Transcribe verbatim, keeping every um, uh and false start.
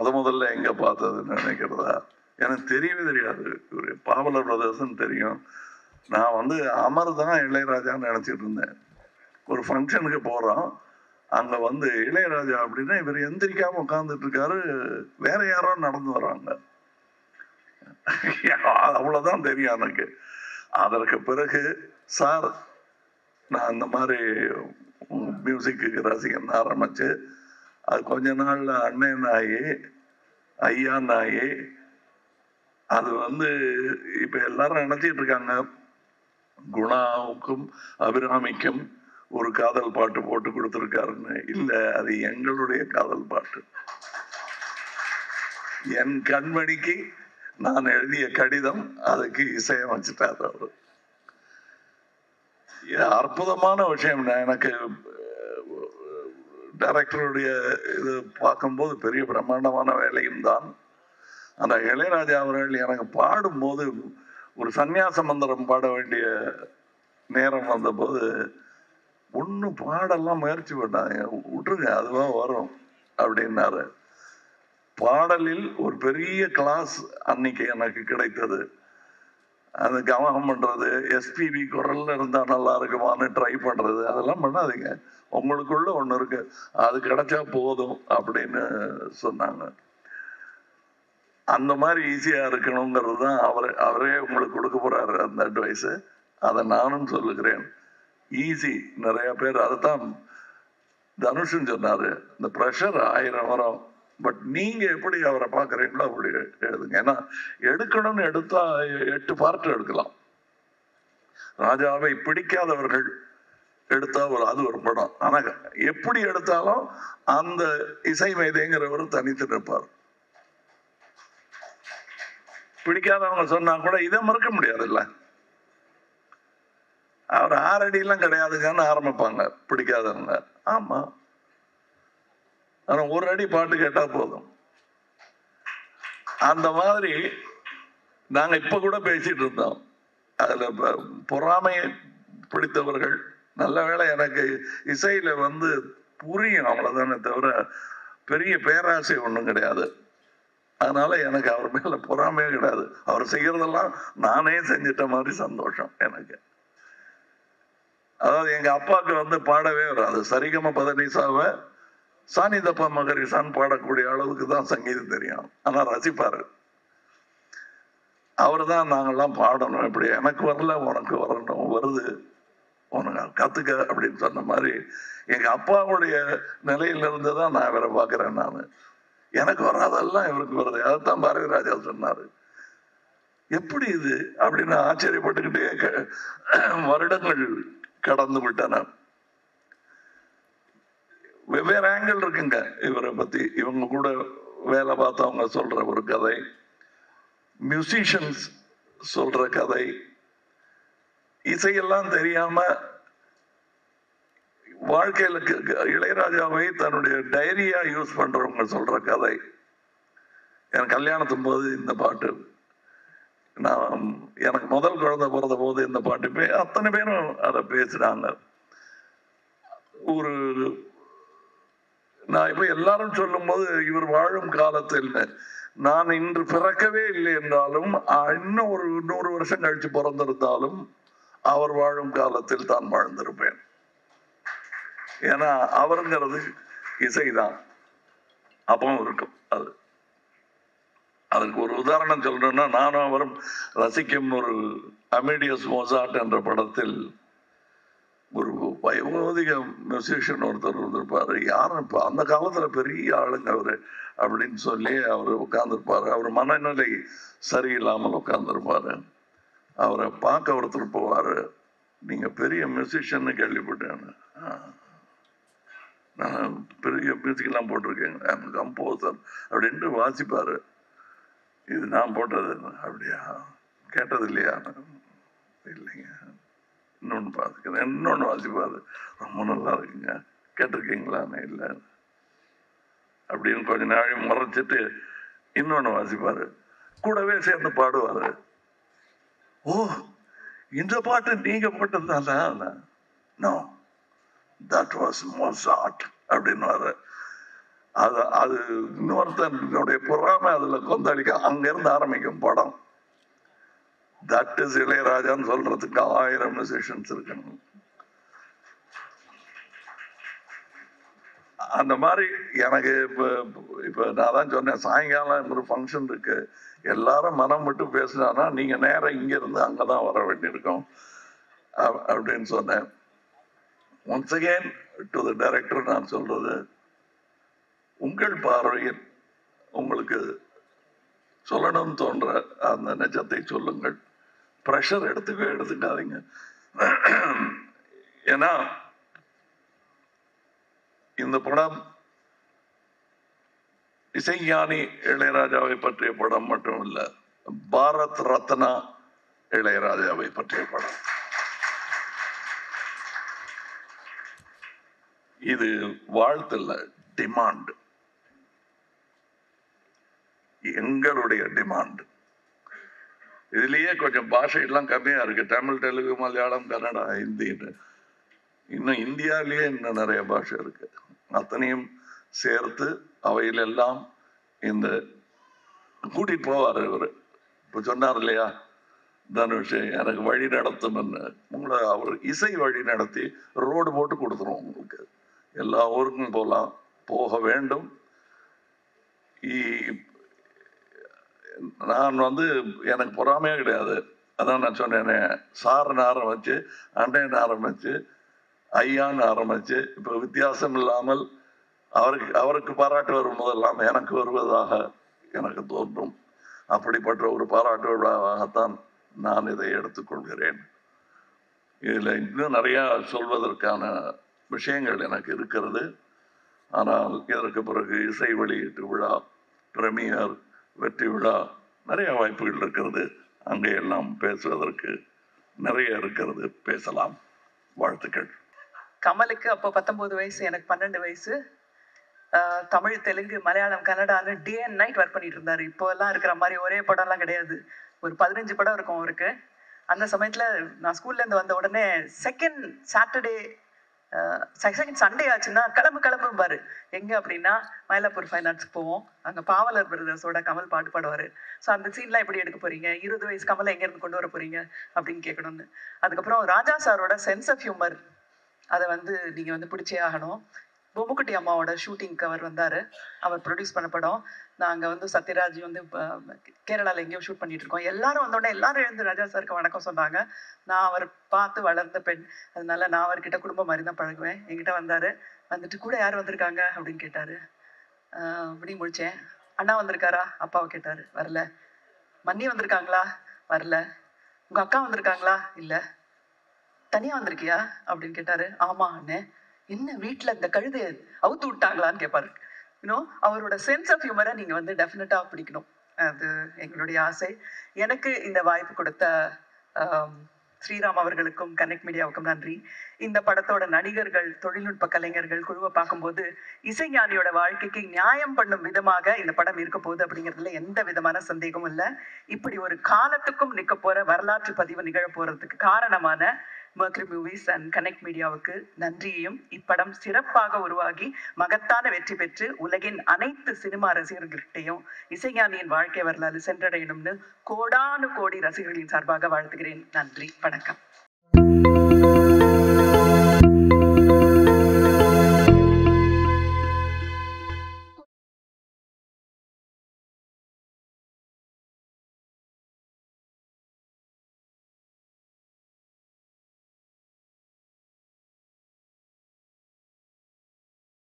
முத முதல்ல எங்க பார்த்ததுன்னு நினைக்கிறதா எனக்கு தெரியவே தெரியாது. ஒரு பாவலர் பிரதர்ஸ்ன்னு தெரியும். நான் வந்து அமர் தான் இளையராஜான்னு நினைச்சிட்டு இருந்தேன். ஒரு ஃபங்க்ஷனுக்கு போறோம், அங்க வந்து இளையராஜா அப்படின்னா இவர் எந்திரிக்காம உட்கார்ந்துட்டு இருக்காரு, வேற யாரோ நடந்து வர்றாங்க. அவ்வளவுதான் தெரியும் எனக்கு. அதற்கு பிறகு சார் நான் இந்த மாதிரி மியூசிக்கு ரசிகன் ஆரம்பிச்சு அது கொஞ்ச நாள்ல அண்ணன் ஆகி ஐயா ஆகி அது வந்து இப்ப எல்லாரும் நினைச்சிட்டு இருக்காங்க குணாவுக்கும் அபிராமிக்கும் ஒரு காதல் பாட்டு போட்டு கொடுத்திருக்காருன்னு. இல்ல, அது எங்களுடைய காதல் பாட்டு. என் கண்மணிக்கு நான் எழுதிய கடிதம் அதுக்கு இசையமைச்சிட்டார் அவரு. அற்புதமான விஷயம். எனக்கு டைரக்டருடைய இது பார்க்கும்போது பெரிய பிரம்மாண்டமான வேலையும் தான். அந்த இளையராஜா அவர்கள் எனக்கு பாடும்போது ஒரு சன்னியாச மந்திரம் பாட வேண்டிய நேரம் வந்தபோது ஒண்ணு பாடெல்லாம் முயற்சி பண்ணாங்க, விட்டுருங்க அதுவா வரும் அப்படின்னாரு. பாடலில் ஒரு பெரிய கிளாஸ் அன்னைக்கு எனக்கு கிடைத்தது. அது கவனம் பண்றது, எஸ்பிபி குரல்ல இருந்தா நல்லா இருக்குமான்னு ட்ரை பண்றது, அதெல்லாம் பண்ணாதீங்க, உங்களுக்குள்ள ஒண்ணு இருக்கு, அது கிடைச்சா போதும் அப்படின்னு சொன்னாங்க. அந்த மாதிரி ஈஸியா இருக்கணுங்கிறது தான் அவரே அவரே உங்களுக்கு கொடுக்க போறாரு அந்த அட்வைஸ். அதை நானும் சொல்லுகிறேன். ஈஸி. நிறைய பேர் அதைத்தான் தனுஷன் சொன்னாரு, இந்த ப்ரெஷர் ஆயிரம் வரும், பட் நீங்க எப்படி அவரை பாக்குறீங்களோ அப்படி எழுதுங்க. ஏன்னா எடுக்கணும்னு எடுத்தா எட்டு பார்ட் எடுக்கலாம். ராஜாவை பிடிக்காதவர்கள் எடுத்தா ஒரு அது ஒரு படம். ஆனா எப்படி எடுத்தாலும் அந்த இசை மேதைங்கிறவர் தனித்து நிற்பார். பிடிக்காதவங்க சொன்னா கூட இதை மறுக்க முடியாது. இல்ல, அவர் ஆறடி எல்லாம் கிடையாதுங்கன்னு ஆரம்பிப்பாங்க பிடிக்காதவங்க. ஆமா, ஆனா ஒரு அடி பாட்டு கேட்டா போதும். அந்த மாதிரி நாங்க இப்ப கூட பேசிட்டு இருந்தோம். அதுல பொறாமையை பிடித்தவர்கள், நல்ல வேளை எனக்கு இசையில வந்து புரியும் அவ்வளவுதானே தவிர பெரிய பேராசை ஒண்ணும் கிடையாது. அதனால எனக்கு அவர் மேல பொறாமையே கிடையாது. அவர் செய்யறதெல்லாம் நானே செஞ்சிட்ட மாதிரி சந்தோஷம் எனக்கு. அதாவது எங்க அப்பாவுக்கு வந்து பாடவே வராது. சரிகம பதனிசாவை சாணி தப்பா மகரிசான் பாடக்கூடிய அளவுக்கு தான் சங்கீதம் தெரியும். ஆனா ரசிப்பாரு. அவர் தான் நாங்கெல்லாம் பாடணும், இப்படி எனக்கு வரல உனக்கு வரணும், வருது உனக்கு கத்துக்க அப்படின்னு சொன்ன மாதிரி எங்க அப்பாவுடைய நிலையில இருந்து தான் நான் இவரை பார்க்கிறேன். நான் எனக்கு வராதெல்லாம் இவருக்கு வருது. அதைத்தான் பாரதி ராஜா சொன்னாரு. எப்படி இது அப்படின்னு ஆச்சரியப்பட்டுக்கிட்டே வருடங்கள் கடந்து விட்டன. வெவ்வேறு ஆங்கிள் இருக்குங்க இவரை பத்தி. இவங்க கூட வேலை பார்த்தவங்க சொல்ற ஒரு கதை, மியூசிஷியன்ஸ் சொல்ற கதை, இசையெல்லாம் தெரியாம வாழ்க்கையில இளையராஜாவை தன்னுடைய டைரியா யூஸ் பண்றவங்க சொல்ற கதை. என் கல்யாணத்தும் போது இந்த பாட்டு, நான் எனக்கு முதல் குழந்தை பிறந்த போது இந்த பாட்டு அத்தனை பேரும் அதை பேசுறாங்க. ஒரு நான் இப்ப எல்லாரும் சொல்லும் போது இவர் வாழும் காலத்தில் நான் இன்று பிறக்கவே இல்லை என்றாலும் இன்னும் ஒரு நூறு வருஷம் கழிச்சு பிறந்திருந்தாலும் அவர் வாழும் காலத்தில் தான் வாழ்ந்திருப்பேன். ஏன்னா அவருங்கிறது இசைதான் அப்பவும் இருக்கும். அது அதுக்கு ஒரு உதாரணம் சொல்றேன்னா, நானும் அவரும் ரசிக்கும் ஒரு அமேடியஸ் மோசார்ட் என்ற படத்தில் ஒரு வயோதிக மியூசிஷியன் ஒருத்தர் இருந்திருப்பாரு. யாரும் இப்ப அந்த காலத்துல பெரிய ஆளுங்க அவரு அப்படின்னு சொல்லி அவர் உட்கார்ந்துருப்பாரு. அவர் மனநிலை சரியில்லாமல் உட்கார்ந்துருப்பாரு. அவரை பார்க்க ஒருத்தர் போவாரு, நீங்க பெரிய மியூசிஷியன் கேள்விப்பட்டேன், நான் பெரிய மியூசிக் எல்லாம் போட்டிருக்கேன், கம்போசர் அப்படின்ட்டு வாசிப்பாரு. இது நான் போட்டது. அப்படியா, கேட்டது இல்லையா? இல்லைங்க, இன்னொன்னு பார்த்துக்கிறேன். இன்னொன்னு வாசிப்பாரு, ரொம்ப நல்லா இருக்குங்க, கேட்டிருக்கீங்களான்னு. இல்லை அப்படின்னு கொஞ்ச நாள் முறைச்சிட்டு இன்னொன்னு வாசிப்பாரு, கூடவே சேர்ந்து பாடுவாரு. ஓ, இந்த பாட்டு நீங்க போட்டதுதான்? நோ, தட் வாஸ் மோசார்ட் அப்படின்னு. அது அது இன்னொருத்தனுடைய பொறாமை அதுல கொந்தளிக்க அங்கிருந்து ஆரம்பிக்கும் படம். தட் இஸ் இளையராஜான்னு சொல்றதுக்கு ஆயிரம் மியூசிஷியன்ஸ் இருக்கணும். அந்த மாதிரி எனக்கு இப்ப இப்ப நான் தான் சொன்னேன், சாயங்காலம் ஒரு ஃபங்க்ஷன் இருக்கு, எல்லாரும் மனம் விட்டு பேசினானா நீங்க நேரம் இங்க இருந்து அங்கதான் வர வேண்டியிருக்கும் அப்படின்னு சொன்னேன். Once again to the director நான் சொல்றது, உங்கள் பார்வையில் உங்களுக்கு சொல்லணும்னு தோன்ற அந்த நிஜத்தை சொல்லுங்கள். பிரஷர் எடுத்துக்க எடுத்துக்காதீங்க. ஏன்னா இந்த படம் இசைஞானி இளையராஜாவை பற்றிய படம் மட்டும் இல்ல, பாரத் ரத்னா இளையராஜாவை பற்றிய படம். இது வாழ்த்து இல்ல, டிமாண்ட், எங்களுடைய டிமாண்ட். இதுலயே கொஞ்சம் பாஷையெல்லாம் கம்மியா இருக்கு, தமிழ், தெலுங்கு, மலையாளம், கன்னடா, ஹிந்தி. இன்னும் இந்தியாவிலேயே இன்னும் நிறைய பாஷை இருக்கு. அத்தனையும் சேர்த்து அவையிலெல்லாம் இந்த கூட்டிட்டு போவார் இவர். இப்ப சொன்னார் இல்லையா தனுஷ், எனக்கு வழி நடத்தும், உங்களை அவர் இசை வழி நடத்தி ரோடு போட்டு கொடுத்துரும் உங்களுக்கு. எல்லா ஊருக்கும் போகலாம், போக வேண்டும். நான் வந்து எனக்கு பொறாமையே கிடையாது. அதான் நான் சொன்னேனே, சார்னு ஆரம்பிச்சு அண்டைன்னு ஆரம்பிச்சு ஐயான்னு ஆரம்பிச்சு இப்ப வித்தியாசம் இல்லாமல் அவருக்கு அவருக்கு பாராட்டு வரும்போதெல்லாம் எனக்கு வருவதாக எனக்கு தோன்றும். அப்படிப்பட்ட ஒரு பாராட்டு விழாவாகத்தான் நான் இதை எடுத்துக்கொள்கிறேன். இதுல இன்னும் நிறைய சொல்வதற்கான விஷயங்கள் எனக்கு இருக்கிறது. ஆனால் இதற்கு பிறகு இசை வெளியீட்டு விழா, பிரீமியர், வெற்றி விழா, நிறைய வாய்ப்புகள் இருக்கிறது. அங்கே எல்லாம் பேசுவதற்கு நிறைய இருக்கிறது, பேசலாம். வாழ்த்துக்கள். கமலுக்கு அப்போ பத்தொன்பது வயசு, எனக்கு பன்னெண்டு வயசு. தமிழ், தெலுங்கு, மலையாளம், கன்னடான்னு டே அண்ட் நைட் ஒர்க் பண்ணிட்டு இருந்தாரு. இப்போ எல்லாம் இருக்கிற மாதிரி ஒரே படம்லாம் கிடையாது, ஒரு பதினஞ்சு படம் இருக்கும் அவருக்கு. அந்த சமயத்துல நான் ஸ்கூல்ல இருந்து வந்த உடனே செகண்ட் சாட்டர்டே செகண்ட் சண்டே ஆச்சுன்னா கிளம்பு கிளம்பும்பாரு. எங்க அப்படின்னா மயிலாப்பூர் ஃபைனான்ஸ்க்கு போவோம், அங்க பாவலர் பிரதர்ஸோட கமல் பாட்டு பாடுவாரு. ஸோ அந்த சீன்லாம் எப்படி எடுக்க போறீங்க, இருபது வயசு கமலை எங்க இருந்து கொண்டு வர போறீங்க அப்படின்னு கேட்கணும்னு. அதுக்கப்புறம் ராஜா சாரோட சென்ஸ் ஆஃப் ஹியூமர், அதை வந்து நீங்க வந்து பிடிச்சே ஆகணும். பொம்முக்குட்டி அம்மாவோட ஷூட்டிங்க்கு அவர் வந்தாரு, அவர் ப்ரொடியூஸ் பண்ண படம். நாங்கள் வந்து சத்யராஜ் வந்து கேரளாவில் எங்கேயோ ஷூட் பண்ணிட்டு இருக்கோம். எல்லாரும் வந்தோடனே எல்லாரும் எழுந்து ராஜா சாருக்கு வணக்கம் சொன்னாங்க. நான் அவர் பார்த்து வளர்ந்த பெண், அதனால நான் அவர்கிட்ட குடும்பம் மாதிரி தான் பழகுவேன். என்கிட்ட வந்தாரு, வந்துட்டு கூட யார் வந்திருக்காங்க அப்படின்னு கேட்டாரு. அப்படி முடிச்சேன். அண்ணா வந்திருக்காரா, அப்பாவை கேட்டாரு. வரல. மன்னி வந்திருக்காங்களா, வரல. உங்க அக்கா வந்திருக்காங்களா, இல்ல. தனியா வந்திருக்கியா அப்படின்னு கேட்டாரு. ஆமா அண்ணே. என்ன வீட்டுல இந்த கழுதை அவுத்து விட்டாங்களான்னு கேட்பாரு. இன்னும் அவரோட சென்ஸ் ஆஃப் ஹியூமரை நீங்க வந்து டெஃபினட்டா பிடிக்கணும், அது எங்களுடைய ஆசை. எனக்கு இந்த வாய்ப்பு கொடுத்த ஸ்ரீராம் அவர்களுக்கும் கனெக்ட் மீடியாவுக்கும் நன்றி. இந்த படத்தோட நடிகர்கள், தொழில்நுட்ப கலைஞர்கள் குழுவை பார்க்கும்போது இசைஞானியோட வாழ்க்கைக்கு நியாயம் பண்ணும் விதமாக இந்த படம் இருக்க போகுது அப்படிங்கிறதுல எந்த விதமான சந்தேகமும் இல்லை. இப்படி ஒரு காலத்துக்கும் நிற்க போற வரலாற்று பதிவு நிகழ போறதுக்கு காரணமான Mercury Movies and Connect மீடியாவுக்கு நன்றியையும், இப்படம் சிறப்பாக உருவாகி மகத்தான வெற்றி பெற்று உலகின் அனைத்து சினிமா ரசிகர்கள்கிட்டையும் இசைஞானியின் வாழ்க்கை வரலாறு சென்றடையணும்னு கோடானு கோடி ரசிகர்களின் சார்பாக வாழ்த்துகிறேன். நன்றி, வணக்கம்.